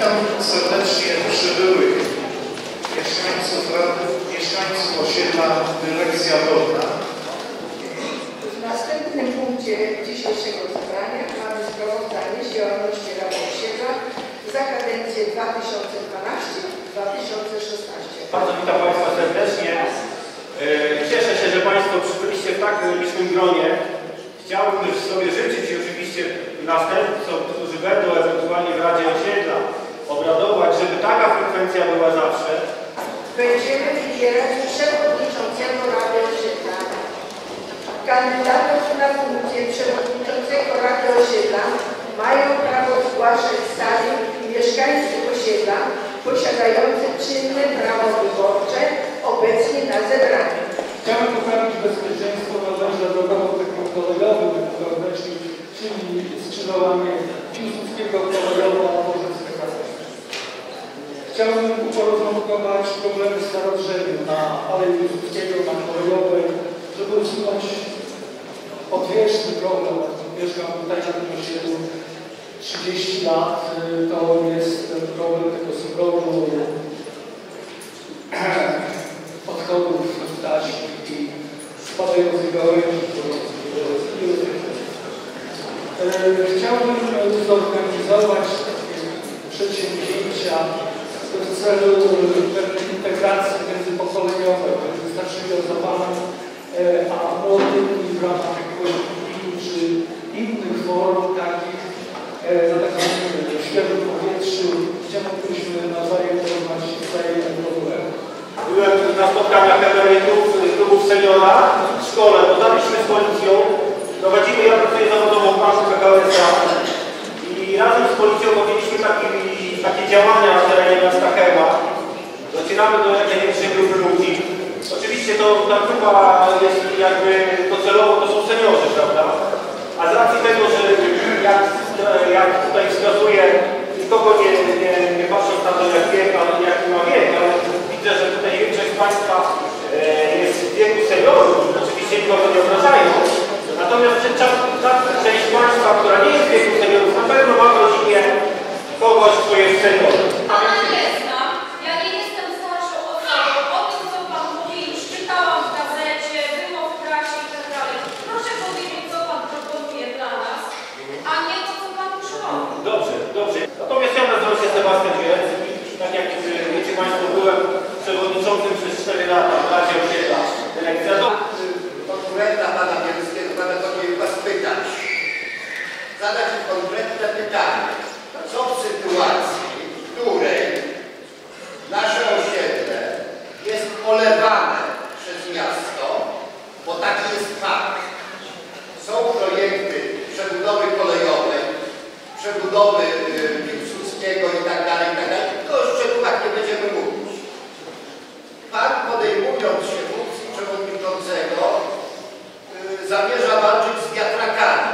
Witam serdecznie przybyłych mieszkańców osiedla Dylekcja Dolna. W następnym punkcie dzisiejszego zebrania mamy sprawozdanie z działalności Rady Osiedla za kadencję 2012-2016. Bardzo witam Państwa serdecznie. Cieszę się, że Państwo przybyliście w tak licznym gronie. Chciałbym też sobie życzyć i oczywiście następcom, którzy będą ewentualnie w Radzie Osiedla obradować, żeby taka frekwencja była zawsze. Będziemy wybierać przewodniczącego Rady Osiedla. Kandydatów na funkcję przewodniczącego Rady Osiedla mają prawo zgłaszać z sali mieszkańcy osiedla posiadający czynne prawo wyborcze obecnie na zebraniu. Chciałem poprawić bezpieczeństwo na drodze drogowo-kolejowym wewnętrznym, czyli skrzyżowanie Piłsudskiego kolejowo na Bożeckie Kasy. Chciałbym uporządkować problemy starodrzewia na Alei Piłsudskiego, na kolejowej, żeby usunąć odwieczny problem. Mieszkam tutaj na tym osiedlu 30 lat. To jest problem tego subrodu, odchodów taśm i spadających gałęzi. Chciałbym zorganizować przedsięwzięcia w celu pewnej integracji międzypokoleniowej, zaprzywiązywanej, a młodymi w ramach kolektywu czy innych form takich na takim świeżym powietrzu, gdzie mogliśmy nawzajem porównać wzajemne problemy. Byłem na spotkaniach emerytów klubów seniora w szkole, dodaliśmy z policją, prowadzimy, ja pracuję zawodowo w banku PKO SA i razem z policją podjęliśmy takie działania na terenie miasta Chełma. Docieramy do jak największej grupy ludzi. Oczywiście ta grupa jest jakby docelowo, to są seniorzy, prawda? A z racji tego, że jak tutaj wskazuje, nikogo nie patrząc na to jaki ma wiek, ale widzę, że tutaj większość z Państwa jest w wieku seniorów, oczywiście nikogo nie obrażają. Natomiast część Państwa, która nie jest w wieku seniorów, na pewno ma w rodzinie kogoś, kto jest seniorem. Pana nie znam. Ja nie jestem starszą osobą. O tym, co Pan mówi, już czytałam w gazecie, było w prasie i tak dalej. Proszę powiedzieć, co Pan proponuje dla nas, a nie to, co Pan już robi. Dobrze, dobrze. Natomiast ja nazywam się Sebastian Wielecki. Tak jak wiecie Państwo, byłem przewodniczącym przez 4 lata w Radzie Osiedla Dylekcja. Konkurenta Pana Bieleckiego, Pana powinien Was pytać. Zadać konkretne pytanie. Co w sytuacji, w której nasze osiedle jest polewane przez miasto, bo taki jest fakt. Są projekty przebudowy kolejowej, przebudowy Piłsudskiego i tak dalej, tylko o szczegółach nie będziemy mówić. Pan, podejmując się funkcji przewodniczącego, zamierza walczyć z wiatrakami.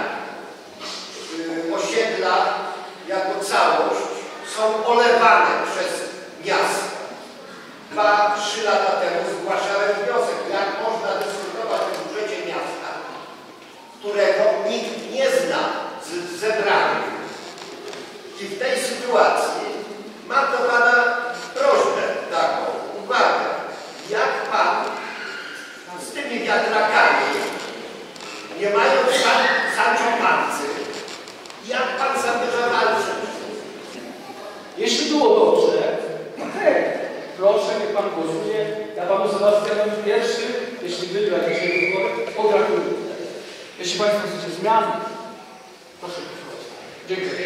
Osiedla jako całość są olewane przez miasto. 2-3 lata temu zgłaszałem wniosek, jak można dyskutować o budżecie miasta, którego nikt nie zna z zebranych. I w tej sytuacji mam do Pana prośbę taką, uwagę, jak Pan z tymi wiatrakami, nie mając Sancho Pancy, jak Pan zamierza walczyć? Jeśli było dobrze, okej, proszę, niech Pan głosuje. Ja Panu Sebastianowi pierwszy, jeśli wygra dzisiaj wybory, pogratuluję. Jeśli Państwo chcecie zmian, proszę głosować. Dziękuję.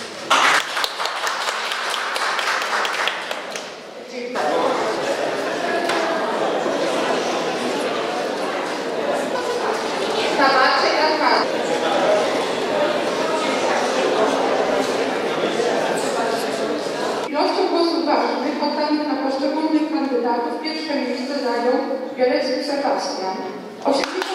Ilością głosów ważnych oddanych na poszczególnych kandydatów pierwsze miejsce zajął Bielecki Sebastian. 80